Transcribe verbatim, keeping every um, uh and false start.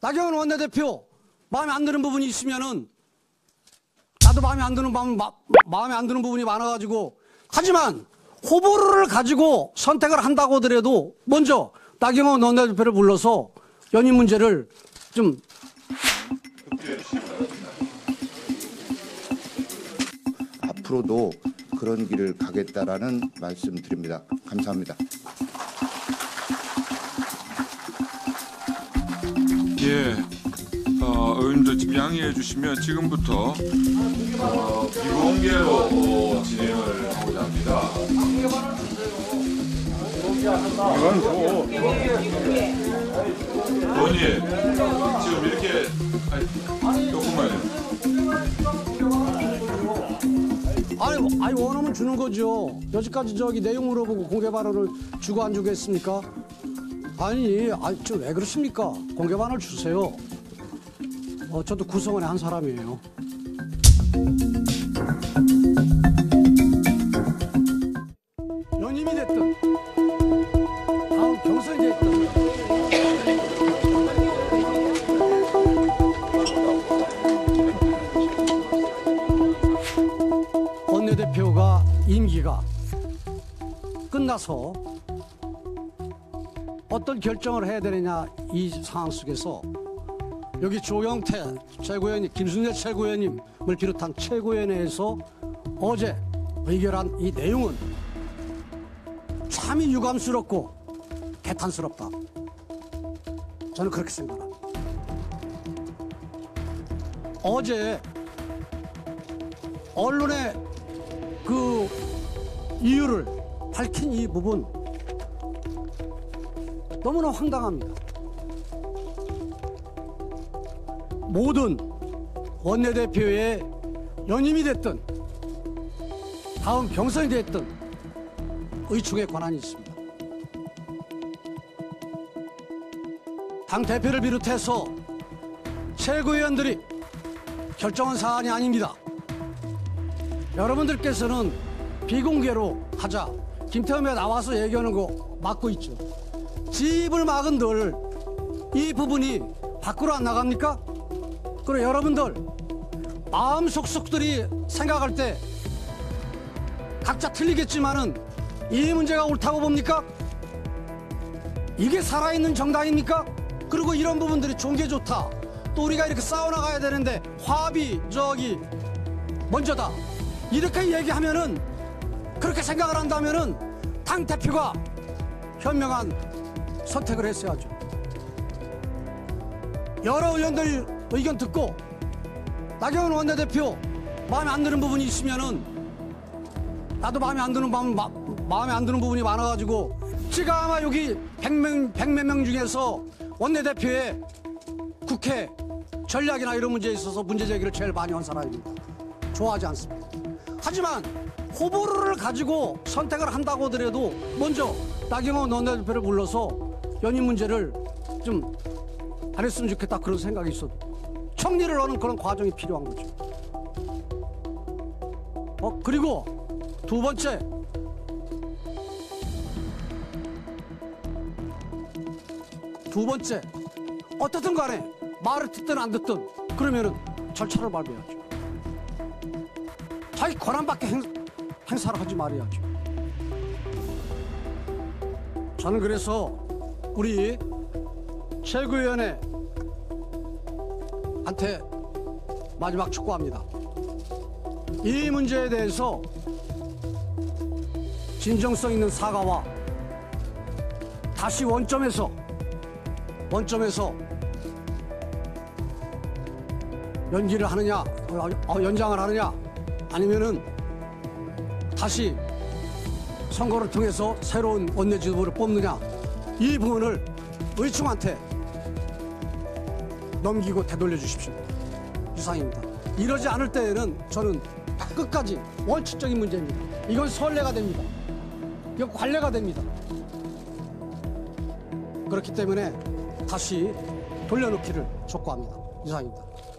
나경원 원내대표 마음에 안 드는 부분이 있으면은 나도 마음에 안 드는 마음, 마, 마음에 안 드는 부분이 많아가지고 하지만 호불호를 가지고 선택을 한다고 하더라도 먼저 나경원 원내대표를 불러서 연임 문제를 좀 앞으로도 그런 길을 가겠다라는 말씀드립니다. 감사합니다. 예, 어, 의원님들 지금 양해해 주시면 지금부터 어, 비공개로 어, 진행을 하고자 합니다. 의원님, 지금 이렇게 아니, 조금만요. 아니, 아니 원하면 주는 거죠. 여지까지 저기 내용 물어보고 공개 발언을 주고 안 주겠습니까? 아니, 아니 저 왜 그러십니까? 공개 발언을 주세요. 어, 저도 구성원의 한 사람이에요. 연임이 됐든 다음 경선이 됐든 원내대표가 임기가 끝나서 어떤 결정을 해야 되느냐 이 상황 속에서 여기 조경태 최고위원님, 김순재 최고위원님을 비롯한 최고위원회에서 어제 의결한 이 내용은 참이 유감스럽고 개탄스럽다. 저는 그렇게 생각합니다. 어제 언론의 그 이유를 밝힌 이 부분 너무나 황당합니다. 모든 원내대표의 연임이 됐든 다음 경선이 됐든 의총에 권한이 있습니다. 당대표를 비롯해서 최고위원들이 결정한 사안이 아닙니다. 여러분들께서는 비공개로 하자. 김태흠에 나와서 얘기하는 거 막고 있죠. 집을 막은들 이 부분이 밖으로 안 나갑니까? 그리고 여러분들 마음 속속들이 생각할 때 각자 틀리겠지만은 이 문제가 옳다고 봅니까? 이게 살아있는 정당입니까? 그리고 이런 부분들이 좋게 좋다. 또 우리가 이렇게 싸워나가야 되는데 화합이 저기 먼저다. 이렇게 얘기하면은 그렇게 생각을 한다면은 당대표가 현명한 선택을 했어야죠. 여러 의원들 의견 듣고 나경원 원내대표 마음에 안 드는 부분이 있으면은 나도 마음에 안 드는 마음, 마, 마음에 안 드는 부분이 많아가지고 제가 아마 여기 백명, 백몇 명 중에서 원내대표의 국회 전략이나 이런 문제에 있어서 문제 제기를 제일 많이 한 사람입니다. 좋아하지 않습니다. 하지만 호불호를 가지고 선택을 한다고 하더라도 먼저 나경원 원내대표를 불러서 연임 문제를 좀 안 했으면 좋겠다 그런 생각이 있어도 정리를 하는 그런 과정이 필요한 거죠. 어 그리고 두 번째 두 번째 어떻든 간에 말을 듣든 안 듣든 그러면은 절차를 밟아야죠. 자기 권한 밖에 행, 행사를 하지 말아야죠. 저는 그래서 우리 최고위원회한테 마지막 촉구합니다. 이 문제에 대해서 진정성 있는 사과와 다시 원점에서 원점에서 연기를 하느냐, 어, 연장을 하느냐, 아니면은 다시 선거를 통해서 새로운 원내 지도부를 뽑느냐, 이 부분을 의총한테 넘기고 되돌려 주십시오. 이상입니다. 이러지 않을 때에는 저는 끝까지 원칙적인 문제입니다. 이건 선례가 됩니다. 이건 관례가 됩니다. 그렇기 때문에 다시 돌려놓기를 촉구합니다. 이상입니다.